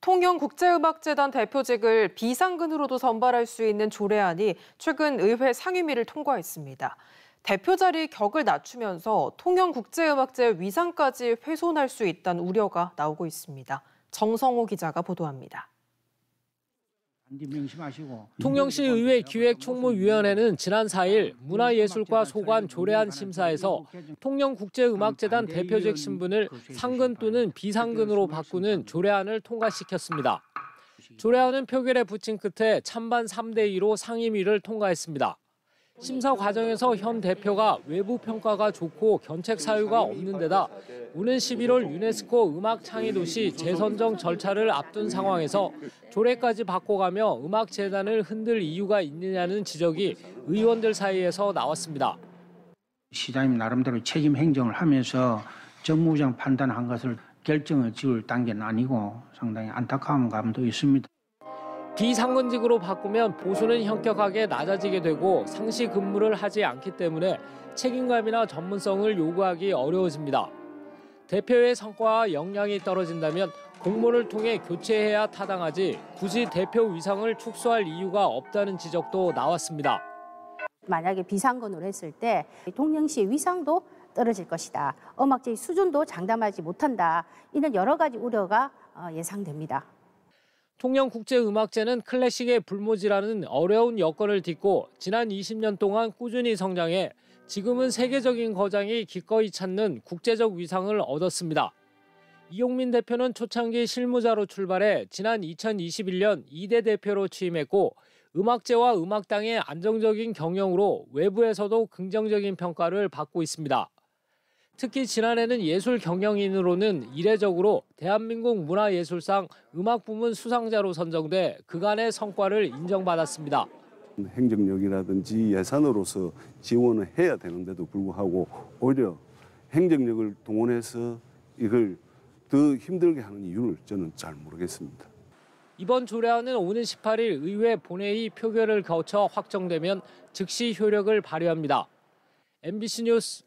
통영국제음악재단 대표직을 비상근으로도 선발할 수 있는 조례안이 최근 의회 상임위를 통과했습니다. 대표 자리 격을 낮추면서 통영국제음악재 위상까지 훼손할 수 있다는 우려가 나오고 있습니다. 정성호 기자가 보도합니다. 통영시 의회 기획총무위원회는 지난 4일 문화예술과 소관 조례안 심사에서 통영국제음악재단 대표직 신분을 상근 또는 비상근으로 바꾸는 조례안을 통과시켰습니다. 조례안은 표결에 붙인 끝에 찬반 3대2로 상임위를 통과했습니다. 심사 과정에서 현 대표가 외부 평가가 좋고 견책 사유가 없는 데다 오는 11월 유네스코 음악창의도시 재선정 절차를 앞둔 상황에서 조례까지 바꿔가며 음악재단을 흔들 이유가 있느냐는 지적이 의원들 사이에서 나왔습니다. 시장님 나름대로 책임 행정을 하면서 정무부장 판단한 것을 결정을 지을 단계는 아니고 상당히 안타까운 감도 있습니다. 비상근직으로 바꾸면 보수는 현격하게 낮아지게 되고 상시 근무를 하지 않기 때문에 책임감이나 전문성을 요구하기 어려워집니다. 대표의 성과와 역량이 떨어진다면 공모를 통해 교체해야 타당하지 굳이 대표 위상을 축소할 이유가 없다는 지적도 나왔습니다. 만약에 비상근으로 했을 때 통영시의 위상도 떨어질 것이다. 음악제의 수준도 장담하지 못한다. 이런 여러 가지 우려가 예상됩니다. 통영국제음악재는 클래식의 불모지라는 어려운 여건을 딛고 지난 20년 동안 꾸준히 성장해 지금은 세계적인 거장이 기꺼이 찾는 국제적 위상을 얻었습니다. 이용민 대표는 초창기 실무자로 출발해 지난 2021년 2대 대표로 취임했고 음악재와 음악당의 안정적인 경영으로 외부에서도 긍정적인 평가를 받고 있습니다. 특히 지난해는 예술 경영인으로는 이례적으로 대한민국 문화예술상 음악부문 수상자로 선정돼 그간의 성과를 인정받았습니다. 행정력이라든지 예산으로서 지원을 해야 되는데도 불구하고 오히려 행정력을 동원해서 이걸 더 힘들게 하는 이유를 저는 잘 모르겠습니다. 이번 조례안은 오는 18일 의회 본회의 표결을 거쳐 확정되면 즉시 효력을 발휘합니다. MBC 뉴스